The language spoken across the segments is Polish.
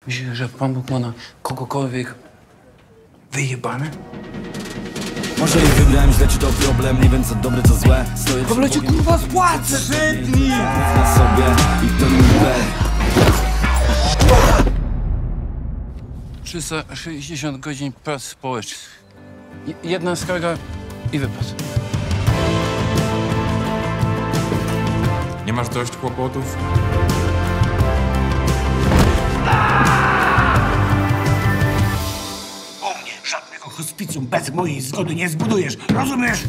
Myślisz, że Pan Bóg ma na kogokolwiek wyjebane? Może i wybrałem źle, czy to problem, nie wiem co dobre, co złe. Stoję W ogóle cię kurwa spłacę! na sobie i to nie mówię. 360 godzin prac społecznych. Jedna skarga i wypad. Nie masz dość kłopotów? U mnie żadnego hospicjum bez mojej zgody nie zbudujesz, rozumiesz?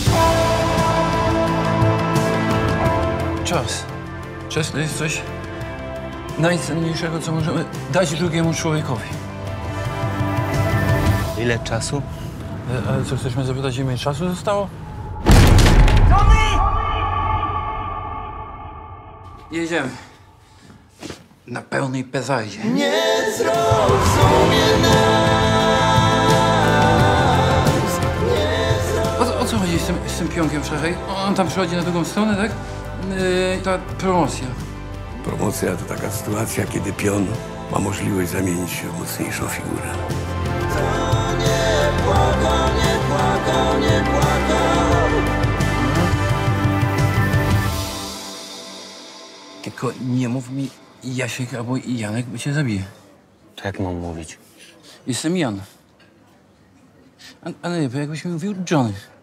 Czas. Czas to jest coś najcenniejszego, co możemy dać drugiemu człowiekowi. Ile czasu? Ale co, chcesz mnie zapytać, ile czasu zostało? Jedziemy. Na pełnej petardzie. Nie zrozumie nas. O co chodzi z tym pionkiem wczoraj? On tam przychodzi na drugą stronę, tak? Ta promocja. Promocja to taka sytuacja, kiedy pion ma możliwość zamienić się w mocniejszą figurę. Nie płakał. Tylko nie mów mi Jasiek albo Janek, bo cię zabije. To jak mam mówić? Jestem Jan. A nie, bo jakbyś mi mówił Johnny.